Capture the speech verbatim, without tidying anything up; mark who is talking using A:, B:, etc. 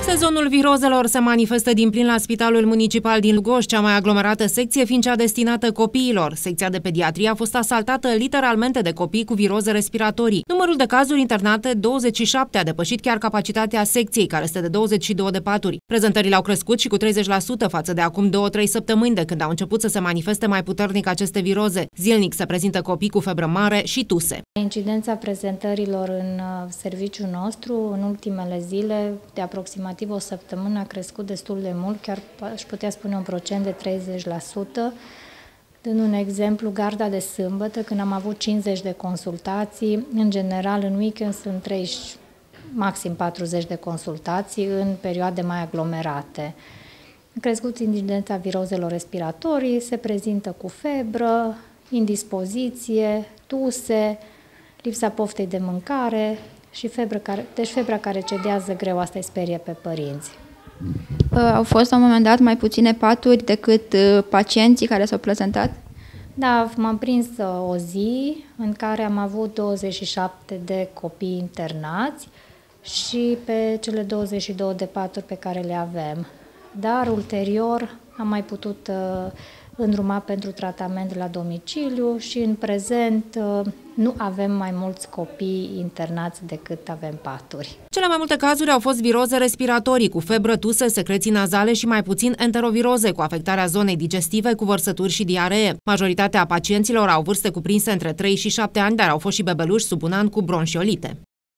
A: Sezonul virozelor se manifestă din plin la Spitalul Municipal din Lugoj, cea mai aglomerată secție fiind cea destinată copiilor. Secția de pediatrie a fost asaltată literalmente de copii cu viroze respiratorii. Numărul de cazuri internate, douăzeci și șapte, a depășit chiar capacitatea secției, care este de douăzeci și două de paturi. Prezentările au crescut și cu treizeci la sută față de acum două-trei săptămâni, de când au început să se manifeste mai puternic aceste viroze. Zilnic se prezintă copii cu febră mare și tuse.
B: Incidența prezentărilor în serviciul nostru în ultimele zile, de aproximativ o săptămână, a crescut destul de mult, chiar aș putea spune un procent de treizeci la sută. Dând un exemplu, garda de sâmbătă, când am avut cincizeci de consultații, în general în weekend sunt treizeci, maxim patruzeci de consultații în perioade mai aglomerate. A crescut incidența virozelor respiratorii, se prezintă cu febră, indispoziție, tuse, lipsa poftei de mâncare și febră care, deci febra care cedează greu, asta îi sperie pe părinți.
C: Au fost la un moment dat mai puține paturi decât pacienții care s-au prezentat?
B: Da, m-am prins o zi în care am avut douăzeci și șapte de copii internați și pe cele douăzeci și două de paturi pe care le avem. Dar ulterior am mai putut îndruma pentru tratament la domiciliu și în prezent nu avem mai mulți copii internați decât avem paturi.
A: Cele mai multe cazuri au fost viroze respiratorii, cu febră, tuse, secreții nazale și mai puțin enteroviroze, cu afectarea zonei digestive, cu vărsături și diaree. Majoritatea pacienților au vârste cuprinse între trei și șapte ani, dar au fost și bebeluși sub un an cu bronșiolite.